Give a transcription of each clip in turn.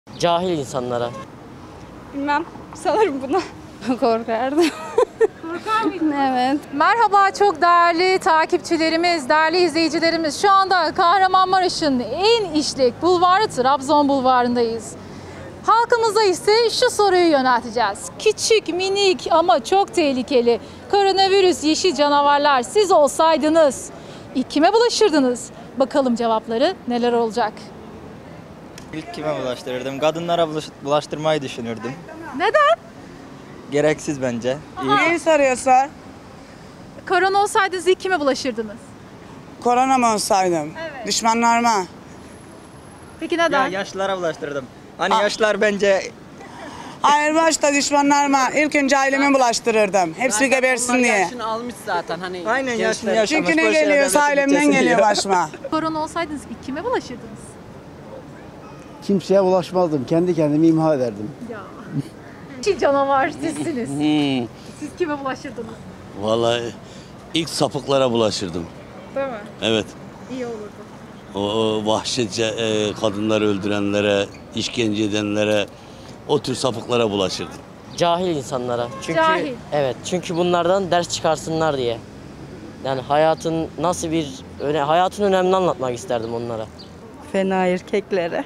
Cahil insanlara. Bilmem. Sanırım buna. Korkardım. Korkar mıydın? Evet. Merhaba çok değerli takipçilerimiz, değerli izleyicilerimiz. Şu anda Kahramanmaraş'ın en işlek bulvarı Trabzon Bulvarı'ndayız. Halkımıza ise şu soruyu yönelteceğiz. Küçük, minik ama çok tehlikeli koronavirüs yeşil canavarlar siz olsaydınız kime bulaşırdınız? Bakalım cevapları neler olacak? İlk kime bulaştırırdım? Kadınlara bulaştırmayı düşünürdüm. Neden? Gereksiz bence. Neyi soruyorsa? Korona olsaydınız ilk kime bulaşırdınız? Korona mı olsaydım? Evet. Düşmanlarıma. Peki Ya neden? yaşlılara bulaştırırdım. Hani yaşlılar bence Hayır başta düşmanlarıma. İlk önce aileme bulaştırırdım. Hepsi gebersin diye. Yaşını almış zaten hani. aynen yaşlı gençler. yaşamış. Çünkü ne boş yere geliyorsa devletin ailemden bütçesi geliyor yiyor. başıma. Korona olsaydınız ilk kime bulaşırdınız? Kimseye bulaşmazdım. Kendi kendimi imha ederdim. Ya. Yeşil canavar sizsiniz. Siz kime bulaşırdınız? Vallahi ilk sapıklara bulaşırdım. Değil mi? Evet. İyi olurdu. O vahşetçe kadınları öldürenlere, işkence edenlere, o tür sapıklara bulaşırdım. Cahil insanlara. Çünkü Cahil. evet, çünkü bunlardan ders çıkarsınlar diye. Yani hayatın nasıl bir hayatın önemini anlatmak isterdim onlara. Fena erkeklere.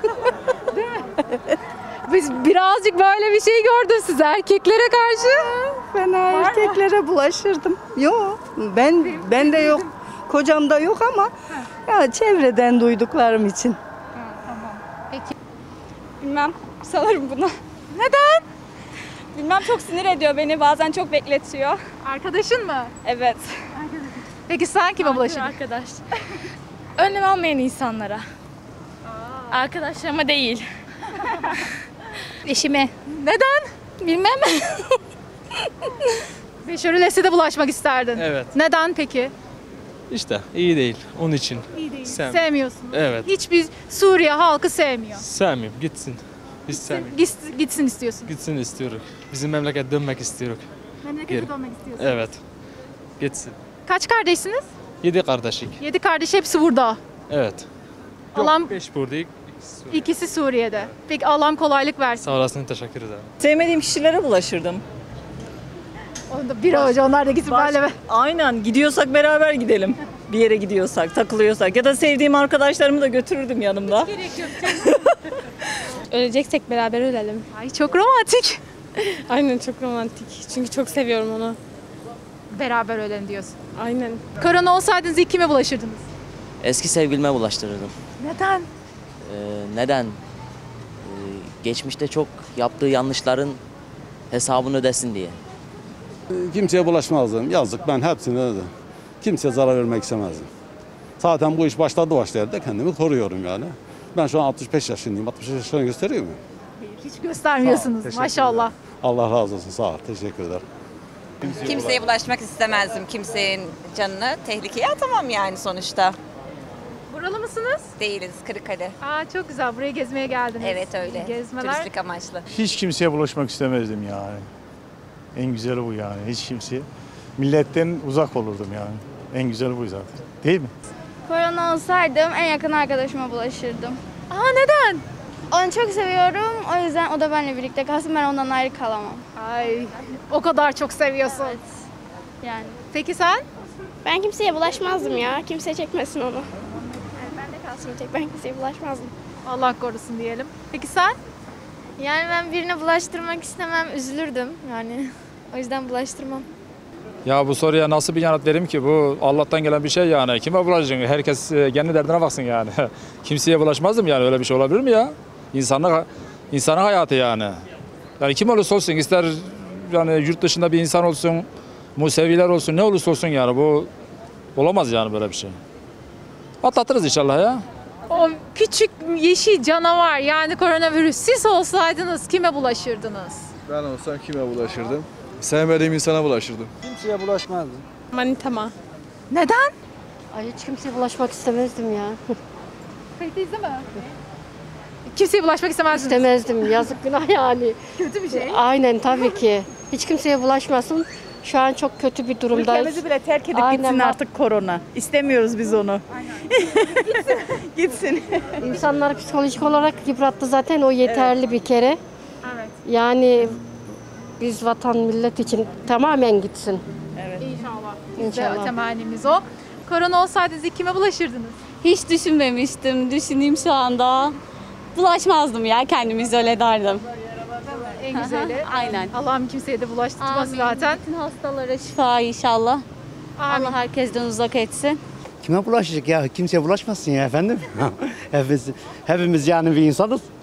Biz birazcık böyle bir şey gördüm siz erkeklere karşı. Fena erkeklere bulaşırdım. Yok. Ben de yok. Kocamda yok ama ya çevreden duyduklarım için. Peki. Bilmem. Sanırım buna. Neden? Bilmem çok sinir ediyor beni. Bazen çok bekletiyor. Arkadaşın mı? Evet. Peki sen kime bulaşırdın? Arkadaş. Önlem almayan insanlara. Arkadaşlarıma değil. Eşime. Neden? Bilmem. Beşerül de bulaşmak isterdin. Evet. Neden peki? İşte iyi değil. Onun için. İyi değil. Sevmiyorum. Sevmiyorsun. Evet. Hiçbir Suriye halkı sevmiyor. Sevmiyorum. Gitsin. Biz sevmiyoruz. Gitsin istiyorsun. Gitsin istiyoruz. Bizim memleket dönmek istiyoruz. Memlekete Geri. dönmek istiyorsun. Evet. Gitsin. Kaç kardeşsiniz? 7 kardeşlik. 7 kardeş hepsi burada. Evet. Allah'ım 5 buradayız. ikisi Suriye'de. Peki Allah'ım kolaylık versin. Sağ olasın. Teşekkür ederim. Sevmediğim kişilere bulaşırdım. Onda bir hoca onlar da gitsin böyle. Aynen gidiyorsak beraber gidelim. Bir yere gidiyorsak, takılıyorsak ya da sevdiğim arkadaşlarımı da götürürdüm yanımda. Öleceksek beraber ölelim. Ay çok romantik. Aynen çok romantik. Çünkü çok seviyorum onu. Beraber ölelim diyorsun. Aynen. Korona olsaydınız ilk kime bulaşırdınız? Eski sevgilime bulaştırırdım. Neden? Neden? Geçmişte çok yaptığı yanlışların hesabını ödesin diye. Kimseye bulaşmazdım. Yazık, ben hepsine ödedim. Kimseye zarar vermek istemezdim. Zaten bu iş başladı da kendimi koruyorum yani. Ben şu an 65 yaşındayım. 65 yaşını gösteriyor muyum? Hiç göstermiyorsunuz Teşekkür maşallah. ederim. Allah razı olsun. Sağ ol. Teşekkür ederim. Kimseye bulaşmak istemezdim. Kimsenin canını tehlikeye atamam yani sonuçta. Buralı mısınız? Değiliz Kırıkkale. Aa çok güzel. Buraya gezmeye geldiniz. Evet öyle. Gezmeler. Turistik amaçlı. Hiç kimseye bulaşmak istemezdim yani. En güzeli bu yani. Hiç kimseye. Milletten uzak olurdum yani. En güzeli bu zaten. Değil mi? Korona olsaydım en yakın arkadaşıma bulaşırdım. Aa neden? Onu çok seviyorum. O yüzden o da benimle birlikte kalsın. Ben ondan ayrı kalamam. Ay o kadar çok seviyorsun. Evet. Yani. Peki sen? Ben kimseye bulaşmazdım ya. Kimse çekmesin onu. Ben de kalsın tek. Ben kimseye bulaşmazdım. Allah korusun diyelim. Peki sen? Yani ben birine bulaştırmak istemem. Üzülürdüm yani. O yüzden bulaştırmam. Ya bu soruya nasıl bir yanıt vereyim ki? Bu Allah'tan gelen bir şey yani. Kime bulaşacaksın? Herkes kendi derdine baksın yani. Kimseye bulaşmazdım yani. Öyle bir şey olabilir mi ya? İnsanın hayatı yani. Yani kim olursa olsun, ister yani yurt dışında bir insan olsun, Museviler olsun, ne olursa olsun yani. Bu olamaz yani böyle bir şey. Atlatırız inşallah ya. O küçük yeşil canavar yani koronavirüs siz olsaydınız kime bulaşırdınız? Ben olsam kime bulaşırdım? Sevmediğim insana bulaşırdım. Kimseye bulaşmazdım. Manitama. Neden? Ay hiç kimseye bulaşmak istemezdim ya. Kayıtlıyız değil mi? Kimseye bulaşmak istemezdiniz. İstemezdim. Yazık günah yani. Kötü bir şey. Aynen tabii ki. Hiç kimseye bulaşmasın. Şu an çok kötü bir durumdayız. Ülkemizi bile terk edip Aynen gitsin bak. artık korona. İstemiyoruz biz onu. Gitsin. İnsanları psikolojik olarak yıprattı zaten, o yeterli bir kere. Evet. Yani biz vatan millet için tamamen gitsin. Evet. İnşallah. Biz de İnşallah. temennimiz o. Korona olsaydınız ilk kime bulaşırdınız? Hiç düşünmemiştim. Düşüneyim şu anda. Bulaşmazdım ya. Kendimi izole ederdim. En güzeli. Aynen. Allah'ım kimseye de bulaştırmaz zaten. Bütün hastalara şifa inşallah. Amin. Allah herkesten uzak etsin. Kime bulaşacak ya? Kimseye bulaşmasın ya efendim. Hepimiz yani bir insanız.